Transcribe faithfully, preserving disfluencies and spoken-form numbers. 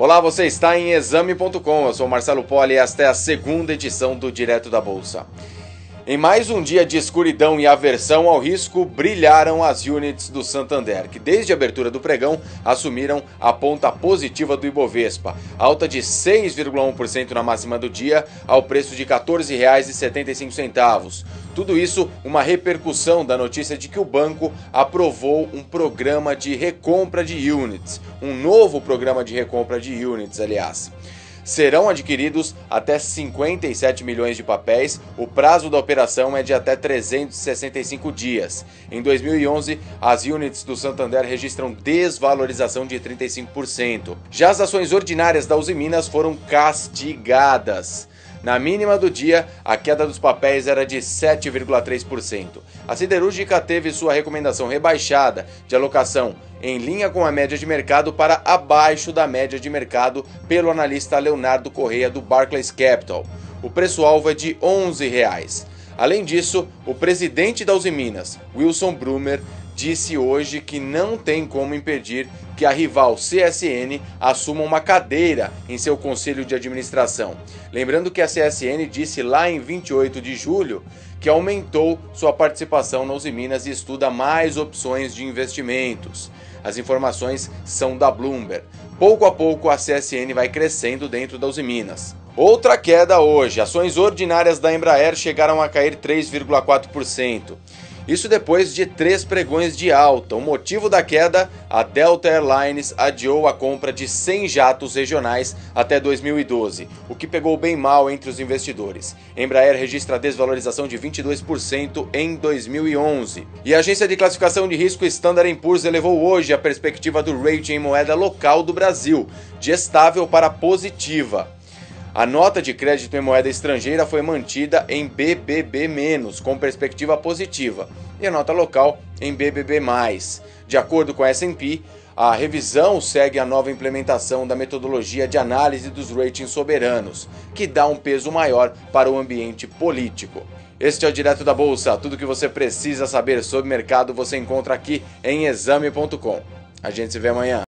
Olá, você está em exame ponto com, eu sou Marcelo Poli e esta é a segunda edição do Direto da Bolsa. Em mais um dia de escuridão e aversão ao risco, brilharam as units do Santander, que desde a abertura do pregão assumiram a ponta positiva do Ibovespa, alta de seis vírgula um por cento na máxima do dia, ao preço de quatorze reais e setenta e cinco centavos. Tudo isso uma repercussão da notícia de que o banco aprovou um programa de recompra de units, um novo programa de recompra de units, aliás. Serão adquiridos até cinquenta e sete milhões de papéis, o prazo da operação é de até trezentos e sessenta e cinco dias. Em dois mil e onze, as units do Santander registram desvalorização de trinta e cinco por cento. Já as ações ordinárias da Usiminas foram castigadas. Na mínima do dia, a queda dos papéis era de sete vírgula três por cento. A siderúrgica teve sua recomendação rebaixada de alocação em linha com a média de mercado para abaixo da média de mercado pelo analista Leonardo Correia do Barclays Capital. O preço-alvo é de onze reais. Além disso, o presidente da Usiminas, Wilson Brumer, disse hoje que não tem como impedir que a rival C S N assuma uma cadeira em seu conselho de administração. Lembrando que a C S N disse lá em vinte e oito de julho que aumentou sua participação na Usiminas e estuda mais opções de investimentos. As informações são da Bloomberg. Pouco a pouco a C S N vai crescendo dentro da Usiminas. Outra queda hoje. Ações ordinárias da Embraer chegaram a cair três vírgula quatro por cento. Isso depois de três pregões de alta. O motivo da queda? A Delta Airlines adiou a compra de cem jatos regionais até dois mil e doze, o que pegou bem mal entre os investidores. Embraer registra desvalorização de vinte e dois por cento em dois mil e onze. E a agência de classificação de risco Standard and Poor's elevou hoje a perspectiva do rating em moeda local do Brasil, de estável para positiva. A nota de crédito em moeda estrangeira foi mantida em B B B menos, com perspectiva positiva, e a nota local em B B B mais. De acordo com a S and P, a revisão segue a nova implementação da metodologia de análise dos ratings soberanos, que dá um peso maior para o ambiente político. Este é o Direto da Bolsa. Tudo que você precisa saber sobre mercado você encontra aqui em exame ponto com. A gente se vê amanhã.